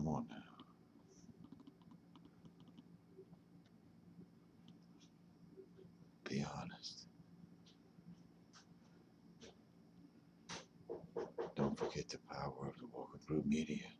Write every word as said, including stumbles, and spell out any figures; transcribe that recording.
Come on now. Be honest. Don't forget the power of the Walking Through Media.